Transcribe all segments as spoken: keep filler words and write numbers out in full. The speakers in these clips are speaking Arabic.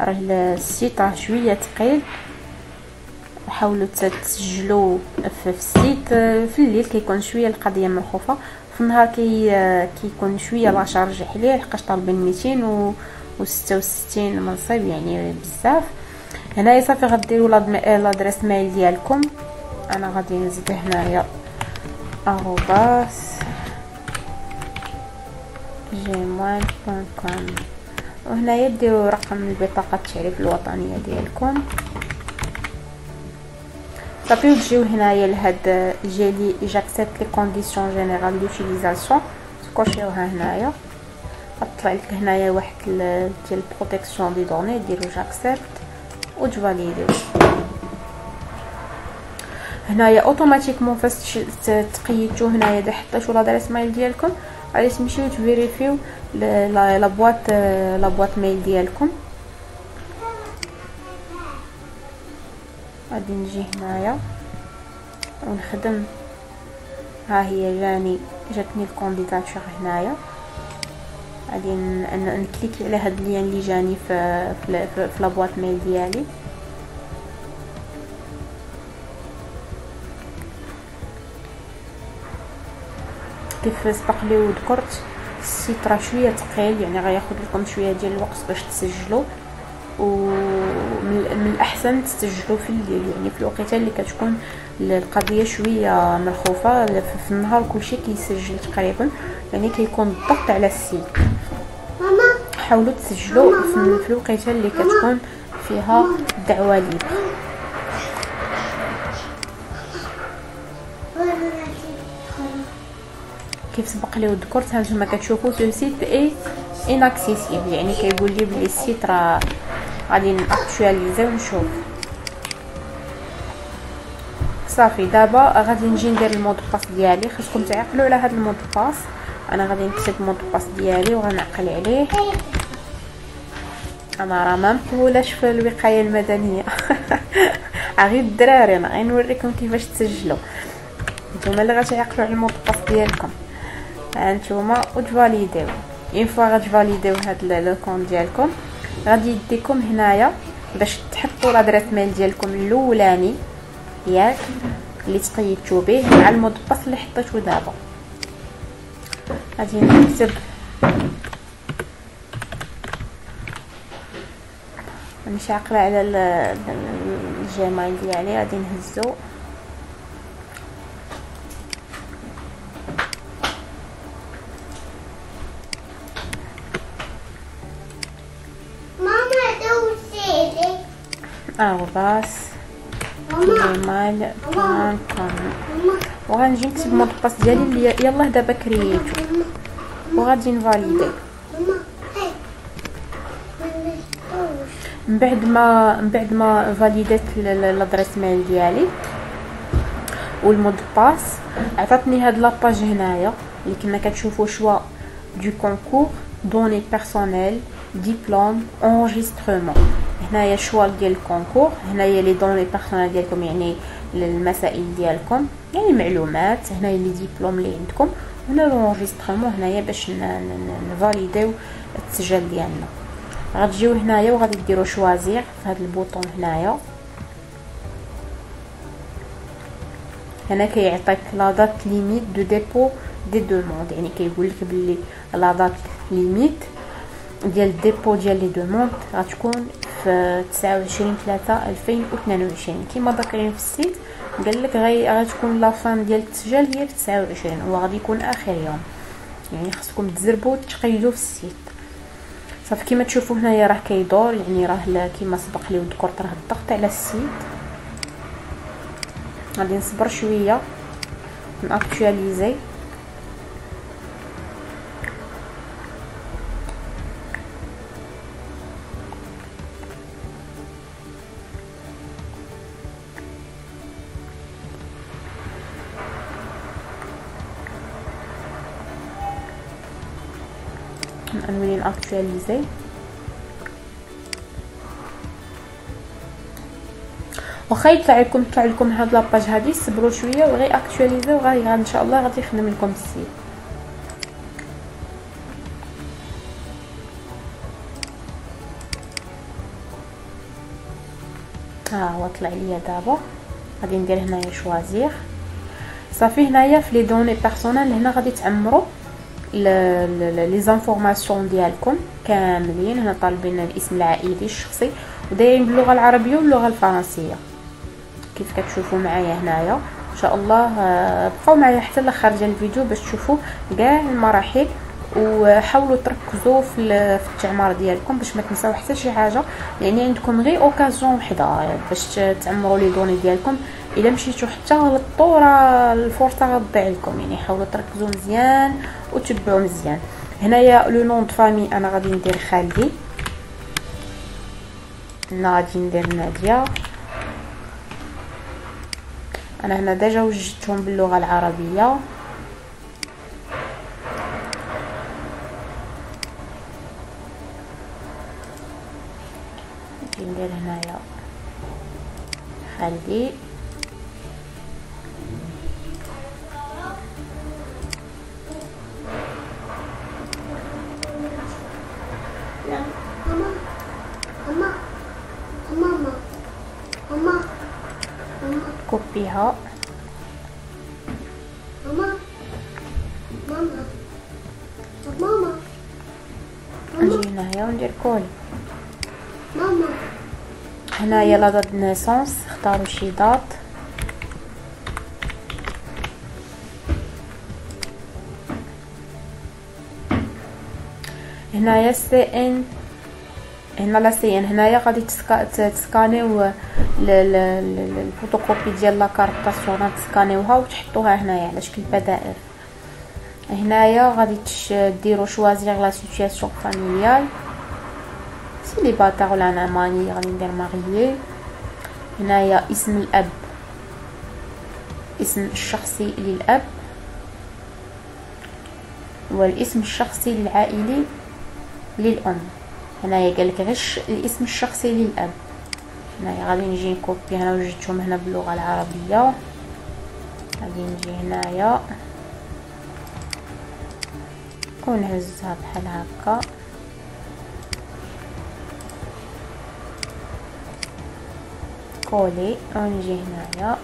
راه السيت راه شويه ثقيل. حاولوا تسجلوا في السيت في الليل كيكون شويه القضيه مرخوفه، في النهار كي كيكون شويه لا شارج عليه لحقاش طالبين ميتين وستة وستين منصب يعني بزاف. هنايا صافي غديروا لادريس ميل ديالكم. انا غادي نزيد هنايا arobase gmail بوان كوم، وهنايا ديروا رقم البطاقه التعريف الوطنيه ديالكم صافي. وتجيو هنايا لهاد جيلي جاكسبت لي كونديسيون جينيرال دوتيليزاسيون، تكوشيوها هنايا. غطلع لك هنايا واحد ديال بروتيكسيون دي دوني، ديروا جاكسبت وتفاليديو. هنايا اوتوماتيكمون فاش تقيدتو هنايا دا حطيتو لادريس ميل ديالكم غادي تمشيو تفيريفيو لا بواط لا بواط ميل ديالكم. غادي نجي هنايا ونخدم. ها هي جاني جاتني الكونديداتور هنايا. غادي نكليكي على هاد اللين اللي جاني في في, في لا بواط ميل ديالي. كيف سبق لي وذكرت السيت راه شويه ثقيل، يعني غياخذ لكم شويه ديال الوقت باش تسجلوا، ومن الاحسن تسجلوا في الليل، يعني في الوقيته اللي كتكون القضيه شويه مرخوفه. في النهار كلشي كيسجل تقريبا، يعني كيكون الضغط على السيت. حاولوا تسجلوا في الوقيته اللي كتكون فيها الدعوه ليبر. كيف سبق لي وذكرت هانتوما كتشوفوا سو سيت اي اناكسيسيبل، يعني كيقول لي بلي السيت راه غادي ناكطواليزيو ونشوف. صافي دابا غادي نجي ندير المود باس ديالي. خصكم تعقلوا على هذا المود باس. انا غادي نكتب المود باس ديالي وغنعقل عليه. انا راه ما مقبولاش في الوقايه المدنيه. غير الدراري انا غير نوريكم كيفاش تسجلوا. نتوما اللي غتعقلوا على المود باس ديالكم هانتوما وتفاليديو. اون فوا غتفاليديو هاد لو كونط ديالكم غادي يديكم هنايا باش تحطوا لادريس ميل ديالكم الاولاني ياك اللي تقيدتو به مع المود باس اللي حطيتو دابا. غادي نكتب ماشي عاقله على الجيميل ديالي. غادي نهزو arobase gmail بوان كوم، وغنجي نكتب المود باس ديالي اللي يلاه دابا كرييتو، وغادي نفاليدي. من بعد ما من بعد ما فاليديت لادريس ميل ديالي والمود باس، عطاتني هاد لاباج هنايا اللي كنا كتشوفوا شوا دو كونكور دوني بيرسونيل ديبلوم انجسترمون. هنايا شوا ديال الكونكور، هنايا لي دوني بيرسونيل ديالكم يعني المسائل ديالكم يعني المعلومات، هنايا لي ديبلوم اللي عندكم، هنا لونجسترمون هنايا باش نفاليديو التسجيل ديالنا. غتجيو هنايا وغادي ديروا شوازير في هذا البوطون هنايا. هنا كيعطيك لا دات ليميت دو ديبو دي دوموند، يعني كيقول لك بلي لا دات ليميت ديال الديبو ديال لي دوموند غتكون في تسعة وعشرين ثلاثة ألفين واثنين وعشرين كما ذاكرين في السيت. قال لك غي غتكون لا فان ديال التسجيل هي في تسعة وعشرين وغادي يكون اخر يوم، يعني خصكم تزربوا تقيدوا في السيت. صافي كما تشوفوا هنايا راه كيدور، يعني راه كما سبق لي وذكرت راه الضغط على السيت. غادي نصبر شويه ناكطواليزي. نولي ناكطواليزي. واخا يطلع لكم يطلع لكم هاد لاباج هادي صبروا شويه وغير اكطواليزيو وغادي ان شاء الله غادي يخدم لكم السيت. ها هو طلع ليا دابا. غادي ندير هنايا شوازير صافي. هنايا في لي دوني بيرسونيل هنا غادي تعمروا لي زانفورماسيون ديالكم كاملين. هنا طالبين الاسم العائلي الشخصي ودايرين باللغه العربيه واللغه الفرنسيه كيف كتشوفوا معايا هنايا. ان شاء الله بقاو معايا حتى لاخر ديال الفيديو باش تشوفوا كاع المراحل، وحاولوا تركزوا في التعمار ديالكم باش ما تنساو حتى شي حاجه. يعني عندكم غير اوكازيون وحده باش تعمروا لي دوني ديالكم. الا مشيتوا حتى غلطتوا راه الفرصه غتضيع لكم. يعني حاولوا تركزوا مزيان وتتبعوا مزيان. هنايا لو نون دو فامي انا غادي ندير خالتي، هنا غادي ندير ناديه. انا هنا ديجا وجدتهم باللغه العربيه. ندير هنايا خالتي. كوبيها. ماما ماما ماما نجي هنايا وندير كولي. ماما هنايا لا دات نيسونس اختاروا شي دات. هنايا سي ان، هنا لا سي ان. هنايا غادي تسكانيو الفوتوكوبي ديال لاكارت باسيونال، تسكانيوها وتحطوها هنايا على شكل بي دي اف. هنايا غادي ديروا شوازير لا سيتوياسيون فاميليال سيليباتير ولا انا ماني غادي ندير ماريي. هنايا اسم الاب، اسم الشخصي للاب والاسم الشخصي للعائلي للام. هنايا قالك غش الاسم الشخصي للاب. هنايا غادي نجي نكوبي، هنا وجدتهم هنا باللغه العربيه. غادي نجي هنايا ونهزها بحال هكا. كولي ونجي هنايا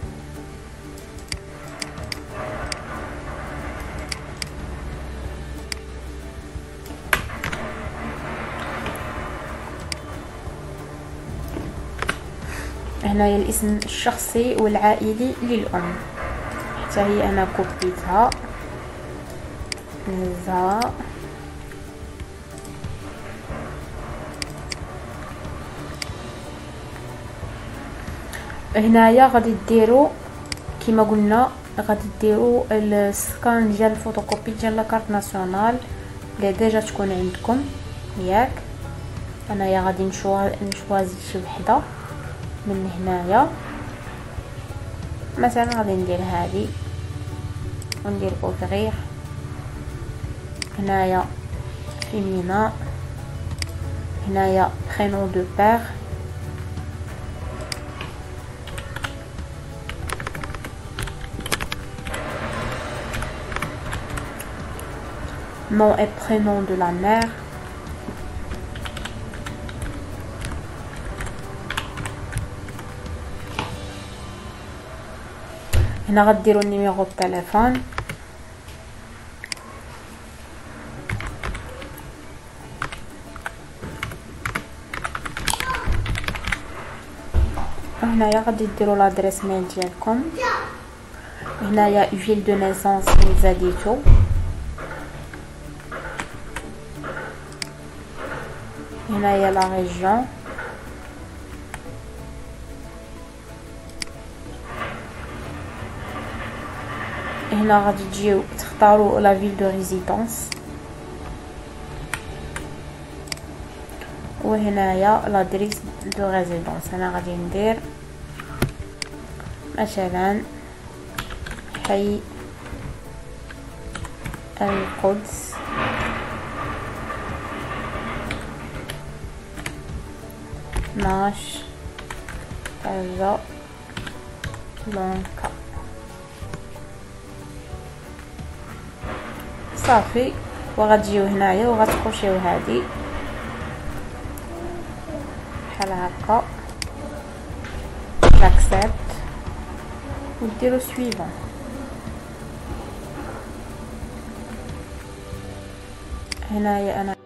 هنايا الاسم الشخصي والعائلي للأم حتى هي انا كوبيتها نهزها. هنايا غادي ديروا كما قلنا، غادي ديروا السكان ديال الفوتوكوبي ديال لاكارت ناسيونال اللي ديجا تكون عندكم ياك. انايا غادي نشوازي شي وحده من هنايا، مثلا غادي ندير هذه وندير اوفغير. هنايا فيمينا، هنايا برينون دو بير، nom et prénom de la mère, هنا غديروا النيميرو التليفون، وهنايا غادي ديروا لادريس ميل ديالكم. هنايا فيل دو نيسونس اللي زاديتو، هنايا لا ريجيون، هنا غادي تجيو تختاروا لا فيل دو ريزيدونس، وهنايا لادريس دو ريزيدونس. انا غادي ندير مثلا حي القدس، اثناش كازا بلانكا. صافي، وغتجيو هنايا وغتكوشيو هادي بحال هكا. جاكسبت وديرو سويفون. هنايا انا